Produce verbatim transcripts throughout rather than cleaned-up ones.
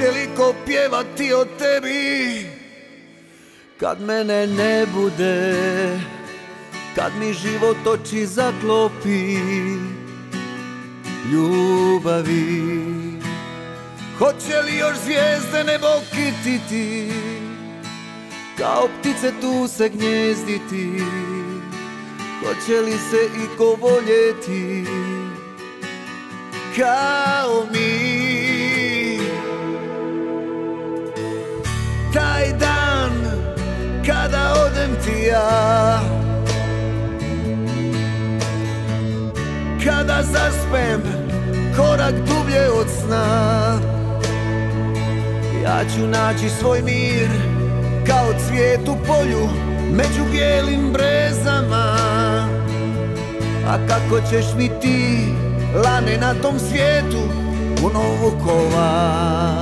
Hoće li ko pjevati o tebi kad mene ne bude, kad mi život oči zaklopi ljubavi? Hoće li još zvijezde nebo kititi, kao ptice tu se gnjezditi? Hoće li se iko voljeti kao mi? Taj dan kada odem ti ja, kada zaspem korak dublje od sna, ja ću naći svoj mir kao cvijet u polju među bijelim brezama. A kako ćeš mi ti, lane, na tom svijetu puno vukova?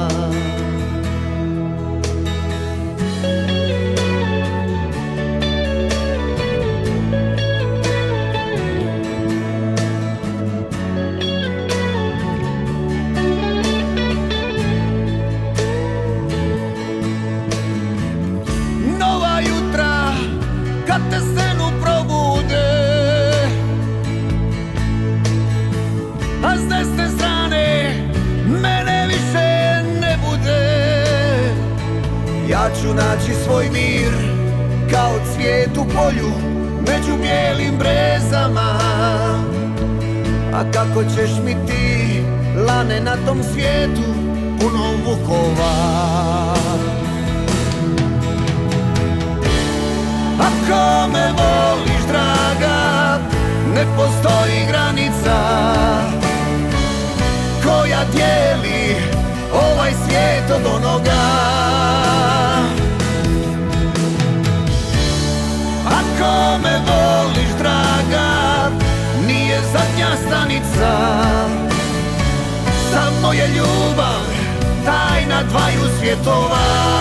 Nova jutra kad te stenu probude, a s desne strane mene više ne bude. Ja ću naći svoj mir kao cvijet u polju među bijelim brezama. A kako ćeš mi ti, lane, na tom svijetu puno vukova? Ako me voliš, draga, ne postoji granica koja dijeli ovaj svijet od onoga. Ako me voliš, draga, nije zadnja stanica, samo je ljubav tajna dvaju svjetova.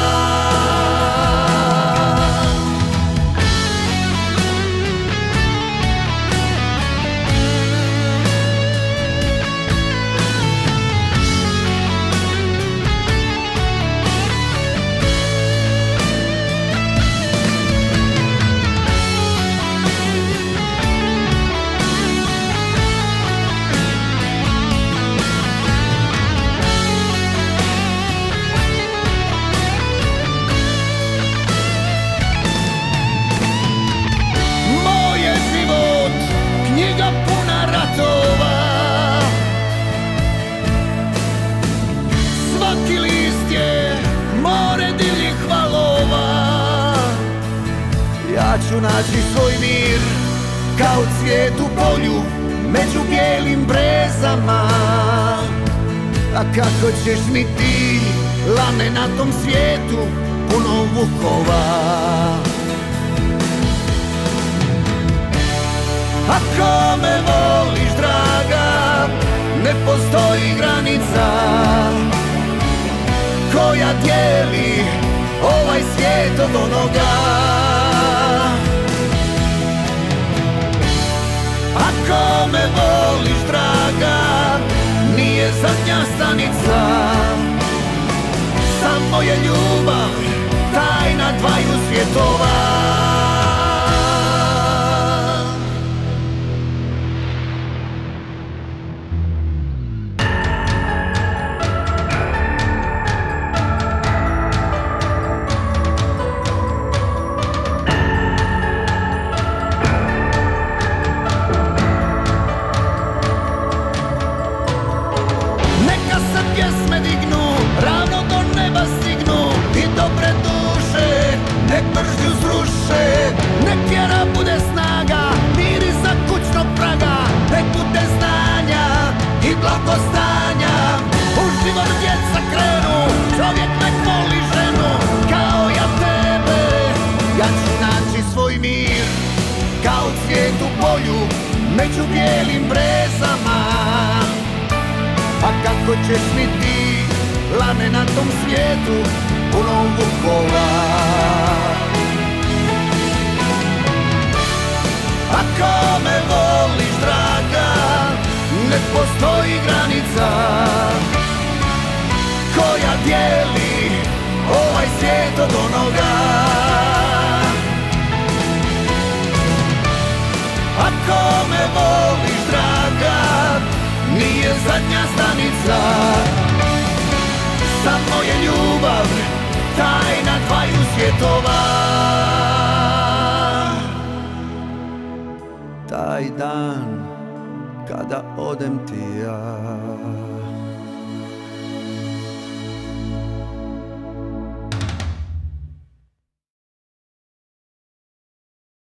Svaki list je more divljih valova. Ja ću naći svoj mir kao cvijet u polju među bijelim brezama. A kako ćeš mi ti, lane, na tom svijetu puno vukova? Ako me voliš, draga, ne postoji granica koja dijeli ovaj svijet od onoga. Ako me voliš, draga, nije zadnja stanica, samo je ljubav tajna dvaju svjetova. Pjesme dignu, ravno do neba stignu i dobre duše nek mržnju sruše. Nek vjera bude snaga, mir iza kućnog praga, nek bude znanja i blagostanja. U život djeca krenu, čovjek nek voli ženu kao ja tebe. Ja ću naći svoj mir kao cvijet u polju među bijelim brezama. A kako ćeš mi ti, lane, na tom svijetu puno vukova? Ako me voliš, draga, ne postoji granica koja dijeli zadnja stanica. Samo je ljubav tajna dvaju svjetova. Taj dan kada odem ti ja.